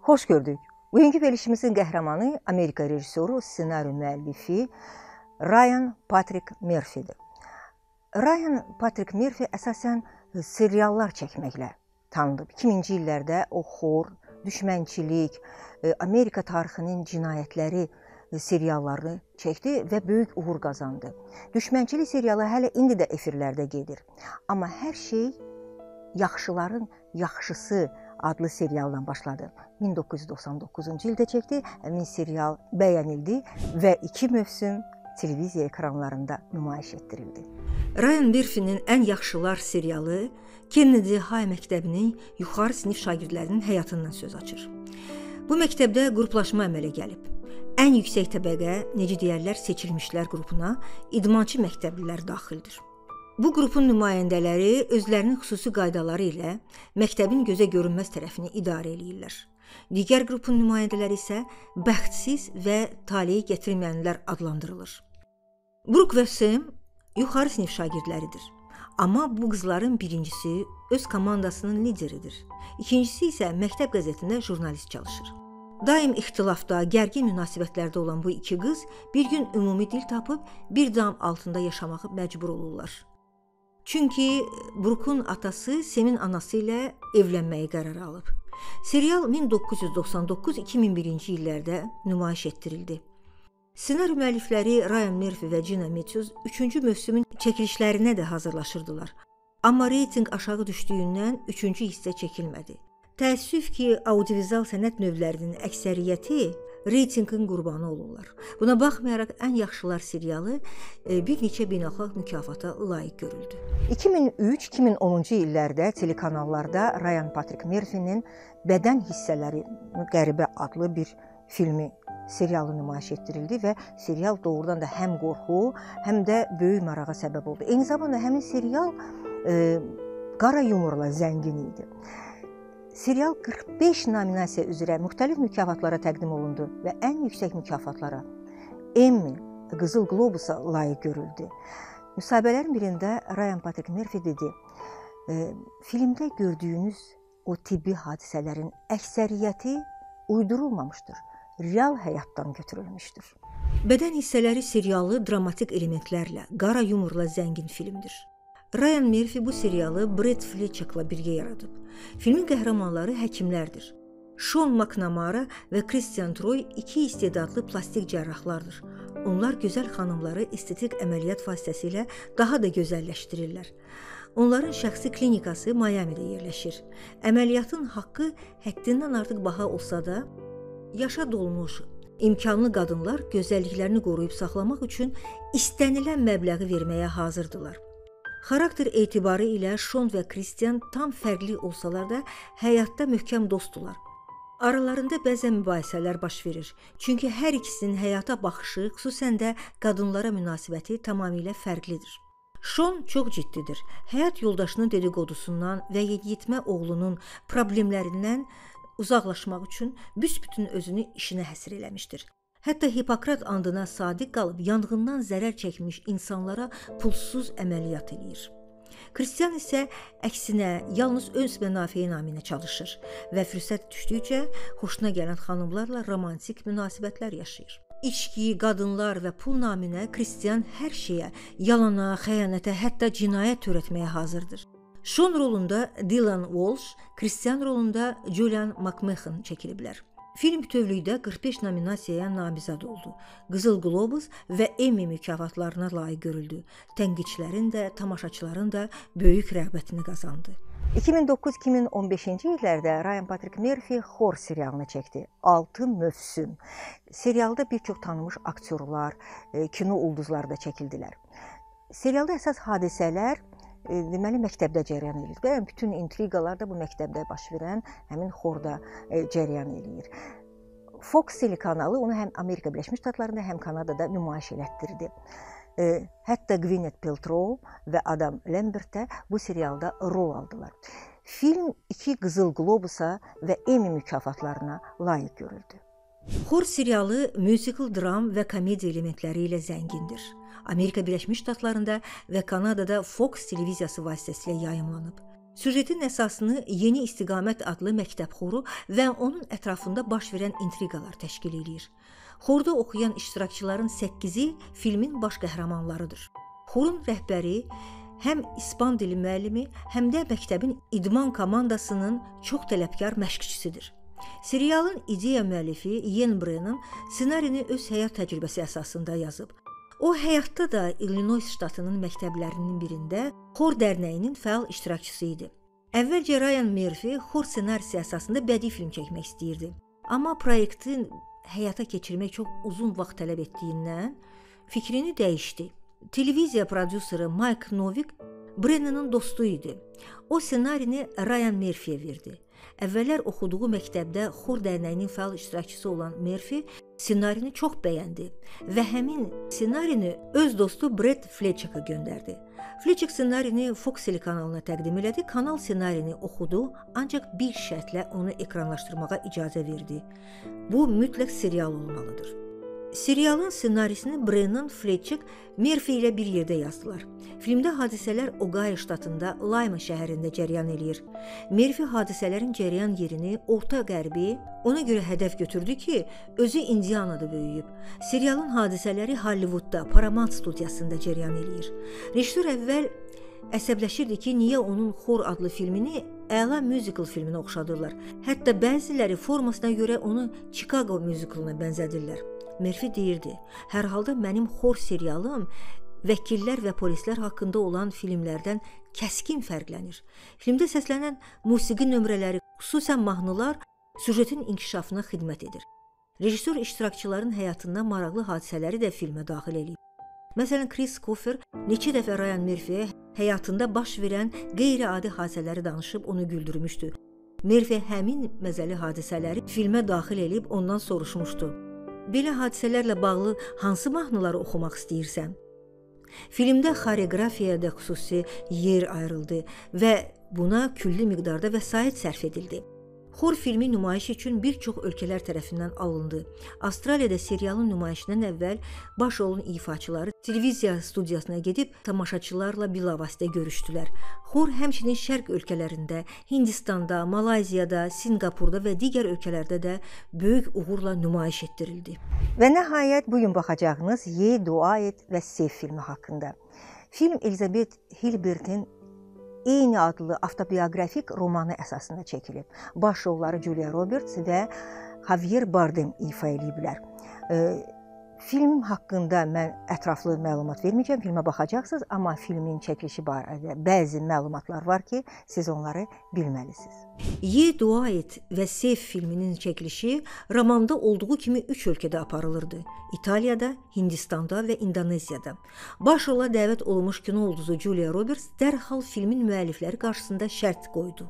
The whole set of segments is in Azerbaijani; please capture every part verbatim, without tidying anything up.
Xoş gördük. Bugünkü verilişimizin qəhrəmanı Amerika rejissoru, ssenari müəllifi Ryan Patrick Murphy'dir. Ryan Patrick Murphy əsasən seriallar çəkməklə tanınıb. iki minci illərdə o xor, düşmənçilik, Amerika tarixinin cinayətləri seriallarını çəkdi və böyük uğur qazandı. Düşmənçilik serialı hələ indi də efirlərdə gedir. Amma hər şey Yaxşıların Yaxşısı adlı serialdan başladı. min doqquz yüz doxsan doqquzuncu ildə çəkdi. Həmin serial bəyənildi və iki mövsüm televiziya ekranlarında nümayiş etdirildi. Ryan Murphy'nin Ən Yaxşılar serialı Kennedy High məktəbinin yuxarı sinif şagirdlərinin həyatından söz açır. Bu məktəbdə qruplaşma əmələ gəlib. Ən yüksək təbəqə, necə deyərlər, seçilmişlər qrupuna idmançı məktəblilər daxildir. Bu qrupun nümayəndələri özlərinin xüsusi qaydaları ilə məktəbin gözə görünməz tərəfini idarə edirlər. Digər qrupun nümayəndələri isə bəxtsiz və taleyi gətirməyənlər adlandırılır. Brooke və Sam yuxarı sinif şagirdləridir. Amma bu qızların birincisi öz komandasının lideridir. İkincisi isə məktəb qəzetində jurnalist çalışır. Daim ixtilafda, gərgin münasibətlərdə olan bu iki qız bir gün ümumi dil tapıb bir dam altında yaşamağı məcbur olurlar. Çünki Brooke'un atası Sam'in anası ilə evlənməyi qərar alıb. Serial min doqquz yüz doxsan doqquz iki min birinci illərdə nümayiş etdirildi. Ssenari müəllifləri Ryan Murphy və Gina Matthews üçüncü mövsümün çəkilişlərinə də hazırlaşırdılar. Amma reytinq aşağı düşdüyündən üçüncü hissə çəkilmədi. Təəssüf ki, audiovizual sənət növlərinin əksəriyyəti reytinqin qurbanı olurlar. Buna baxmayaraq Ən Yaxşılar serialı bir neçə beynəlxalq mükafata layiq görüldü. iki min üç iki min onuncu illərdə telekanallarda Ryan Patrick Murphy'nin Bədən hissələri qəribə adlı bir filmi, serialı nümayiş etdirildi və serial doğrudan da həm qorxu, həm də böyük marağa səbəb oldu. Eyni zamanda həmin serial e, qara yumorla zəngin idi. Serial qırx beş nominasiya üzrə müxtəlif mükafatlara təqdim olundu və ən yüksək mükafatlara Emmy, Qızıl Qlobusa layiq görüldü. Müsahibələrin birində Ryan Patrick Murphy dedi, e, filmdə gördüyünüz o tibbi hadisələrin əksəriyyəti uydurulmamışdır, real həyatdan götürülmüşdür. Bədən hissələri serialı dramatik elementlərlə, qara yumorla zəngin filmdir. Ryan Murphy bu serialı Brad Fletcher'la birgə yaradıb. Filmin qəhrəmanları həkimlərdir. Sean McNamara və Christian Troy iki istedadlı plastik cərrahlardır. Onlar gözəl xanımları estetik əməliyyat vasitəsilə daha da gözəlləşdirirlər. Onların şəxsi klinikası Miami'də yerləşir. Əməliyyatın haqqı həddindən artıq baha olsa da, yaşa dolmuş, imkanlı qadınlar gözəlliklərini qoruyub saxlamaq üçün istənilən məbləği verməyə hazırdılar. Xarakter etibarı ilə Sean və Christian tam fərqli olsalar da həyatda möhkəm dostdular. Aralarında bəzən mübahisələr baş verir. Çünki hər ikisinin həyata baxışı, xüsusən də qadınlara münasibəti tamamilə fərqlidir. Sean çox ciddidir. Həyat yoldaşının dedikodusundan və yeniyetmə oğlunun problemlərindən uzaqlaşmaq üçün büsbütün özünü işinə həsr eləmişdir. Hətta Hipokrat andına sadiq qalıb yanğından zərər çəkmiş insanlara pulsuz əməliyyat eləyir. Christian isə əksinə yalnız öz mənafe naminə çalışır və fürsət düşdükcə xoşuna gələn xanımlarla romantik münasibətlər yaşayır. İçki, qadınlar və pul naminə Christian hər şeyə, yalana, xəyanətə, hətta cinayət törətməyə hazırdır. Sean rolunda Dylan Walsh, Christian rolunda Julian McMahon çəkiliblər. Film bütövlükdə qırx beş nominasiyaya namizəd oldu. Qızıl Qlobus və Emmy mükafatlarına layiq görüldü. Tənqidçilərin də, tamaşaçıların da böyük rəğbətini qazandı. iki min doqquz iki min on beşinci illərdə Ryan Patrick Murphy xor serialını çəkdi. altı mövsüm. Serialda bir çox tanınmış aktyorlar, kino ulduzları da çəkildilər. Serialda əsas hadisələr deməli məktəbdə cərəyan edir. Və bütün intriqalar da bu məktəbdə baş verən həmin xorda cərəyan edir. Fox telekanalı onu həm Amerika Birləşmiş Ştatlarında, həm Kanadada nümayiş elətdirdi. Hətta Gwyneth Paltrow və Adam Lambert də bu serialda rol aldılar. Film iki Qızıl Qlobusa və Emmy mükafatlarına layiq görüldü. Xor serialı musical dram və komediya elementləri ilə zəngindir. Amerika Birləşmiş Ştatlarında və Kanadada Fox televiziyası vasitəsilə yayımlanıb. Süjetin əsasını Yeni İstiqamət adlı məktəb xoru və onun ətrafında baş verən intriqalar təşkil edir. Xorda oxuyan iştirakçıların səkkizi filmin baş qəhrəmanlarıdır. Xorun rəhbəri həm İspan dili müəllimi, həm də məktəbin idman komandasının çox tələbkar məşqçisidir. Serialın ideya müəllifi Ian Brennan ssenarini öz həyat təcrübəsi əsasında yazıb. O, həyatda da Illinois ştatının məktəblərinin birində xor dərnəyinin fəal iştirakçısı idi. Əvvəlcə Ryan Murphy xor ssenarisi əsasında bədii film çəkmək istəyirdi. Amma proyektin həyata keçirmək çox uzun vaxt tələb etdiyindən fikrini dəyişdi. Televiziya prodüseri Mike Novik Brennan'ın dostu idi. O ssenarini Ryan Murphy'yə verdi. Əvvəllər oxuduğu məktəbdə xor dərnəyinin fəal iştirakçısı olan Murphy ssenarini çox bəyəndi və həmin ssenarini öz dostu Brett Fletcher'a göndərdi. Fletcher ssenarini Fox telekanalına təqdim elədi, kanal ssenarini oxudu, ancaq bir şərtlə onu ekranlaşdırmağa icazə verdi. Bu mütləq serial olmalıdır. Serialın ssenarisini Brennan, Fletcher, Murphy ilə bir yerdə yazdılar. Filmdə hadisələr Ohio ştatında Lima şəhərində cərəyan eləyir. Murphy hadisələrin cərəyan yerini Orta Qərbi ona görə hədəf götürdü ki, özü Indianada böyüyüb. Serialın hadisələri Hollywoodda, Paramount studiyasında cərəyan eləyir. Rejissor əvvəl əsəbləşirdi ki, niyə onun Xor adlı filmini əla musical filminə oxşadırlar. Hətta bəziləri formasına görə onu Chicago musicalına bənzədirlər. Murphy deyirdi, hər halda mənim Xor serialım vəkillər və polislər haqqında olan filmlərdən kəskin fərqlənir. Filmdə səslənən musiqi nömrələri, xüsusən mahnılar, süjetin inkişafına xidmət edir. Rejissor iştirakçıların həyatından maraqlı hadisələri də filmə daxil edib. Məsələn, Chris Cooper neçə dəfə Ryan Murphy'yə həyatında baş verən qeyri-adi hadisələri danışıb onu güldürmüşdü. Murphy həmin məzəli hadisələri filmə daxil edib ondan soruşmuşdu. Belə hadisələrlə bağlı hansı mahnıları oxumaq istəyirsən? Filmdə xoreografiyada xüsusi yer ayrıldı və buna külli miqdarda vəsait sərf edildi. Xor filmi nümayiş üçün bir çox ölkələr tərəfindən alındı. Avstraliyada serialın nümayişindən əvvəl baş rolun ifaçıları televiziya studiyasına gedib tamaşaçılarla bilavasitə görüşdülər. Xor həmçinin şərq ölkələrində, Hindistanda, Malayziyada, Sinqapurda və digər ölkələrdə də böyük uğurla nümayiş etdirildi. Və nəhayət bugün baxacağınız Ye, Dua Et və Sev filmi haqqında. Film Elizabeth Hilbert'in eyni adlı avtobioqrafik romanı əsasında çəkilib. Baş rolları Julia Roberts və Javier Bardem ifa ediblər. E, film haqqında mən ətraflı məlumat verməyəcəm, filmə baxacaqsınız, amma filmin çəkilişi barədə bəzi məlumatlar var ki, siz onları bilməlisiniz. Ye, Dua Et və Sev filminin çəkilişi romanda olduğu kimi üç ölkədə aparılırdı. İtaliyada, Hindistanda və İndoneziyada. Baş rola dəvət olunmuş kino ulduzu Julia Roberts dərhal filmin müəllifləri qarşısında şərt qoydu.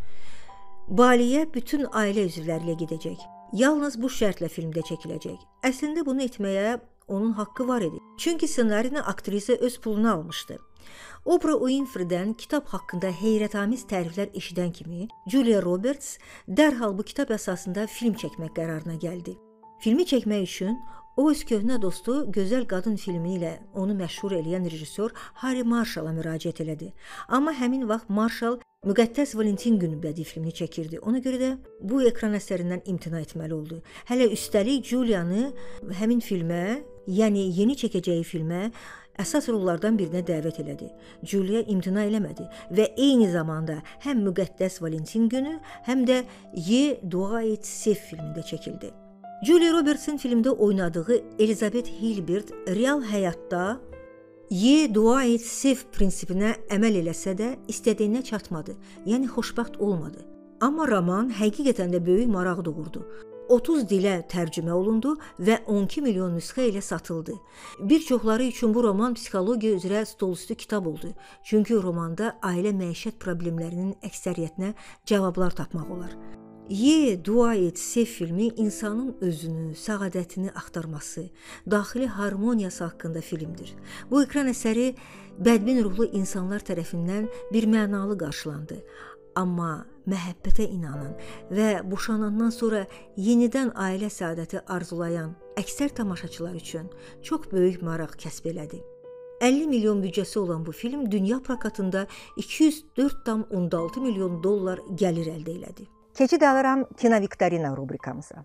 Baliyə bütün ailə üzvləri ilə gedəcək. Yalnız bu şərtlə filmdə çəkiləcək. Əslində bunu etməyə onun haqqı var idi. Çünki ssenarini aktrisa öz puluna almışdı. Oprah Winfrey'dən kitab haqqında heyrətamiz təriflər eşidən kimi Julia Roberts dərhal bu kitab əsasında film çəkmək qərarına gəldi. Filmi çəkmək üçün o öz köhnə dostu Gözəl Qadın filmi ilə onu məşhur eləyən rejissor Harry Marshalla müraciət elədi. Amma həmin vaxt Marshall Müqəddəs Valentin günü bədii filmini çəkirdi. Ona görə də bu ekran əsərindən imtina etməli oldu. Hələ üstəlik Julia'nı həmin filmə, yəni yeni çəkəcəyi filmə əsas rollardan birinə dəvət elədi. Julia imtina eləmədi və eyni zamanda həm Müqəddəs Valentin günü, həm də Ye, Dua Et, Sev filmində çəkildi. Julia Roberts'in filmdə oynadığı Elizabeth Hilbert real həyatda Ye, Dua Et, Sev prinsipinə əməl eləsə də istədiyinə çatmadı, yəni xoşbəxt olmadı. Amma roman həqiqətən də böyük maraq doğurdu. otuz dilə tərcümə olundu və on iki milyon nüsxə ilə satıldı. Bir çoxları üçün bu roman psixologiya üzrə stolüstü kitab oldu. Çünki romanda ailə məişət problemlərinin əksəriyyətinə cavablar tapmaq olar. Ye, Dua Et, Sev filmi insanın özünü, səadətini axtarması, daxili harmoniyası haqqında filmdir. Bu ekran əsəri bədbin ruhlu insanlar tərəfindən bir mənalı qarşılandı. Amma məhəbbətə inanan və boşanandan sonra yenidən ailə səadəti arzulayan əksər tamaşaçılar üçün çox böyük maraq kəsb elədi. əlli milyon büdcəsi olan bu film dünya prokatında iki yüz dörd tam on altı milyon dollar gəlir əldə elədi. Keçid alıram Kino Viktorina rubrikamıza.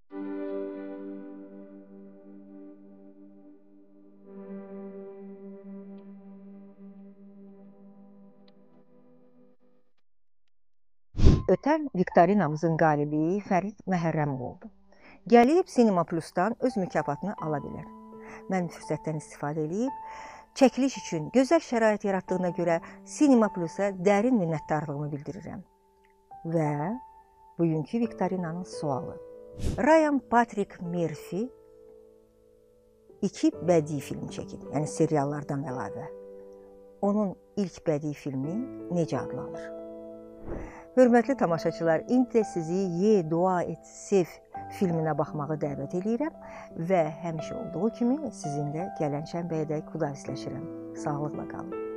Ötən Viktorinamızın qalibi Fərid Məhərrəmov oldu. Gəlib Cinema Plus-dan öz mükafatını ala bilər. Mən fürsətdən istifadə edib, çəkiliş üçün gözəl şərait yaratdığına görə Cinema Plus-a dərin minnətdarlığımı bildirirəm. Və bugünkü Viktorinanın sualı. Ryan Patrick Murphy iki bədii film çəkib, yəni seriallardan əlavə. Onun ilk bədii filmi necə adlanır? Hörmətli tamaşaçılar, indi də sizi Ye, Dua Et, Sev filminə baxmağı dəvət edirəm və həmişə olduğu kimi sizinlə gələn şənbəyədək xudahafizləşirəm. Sağlıqla qalın.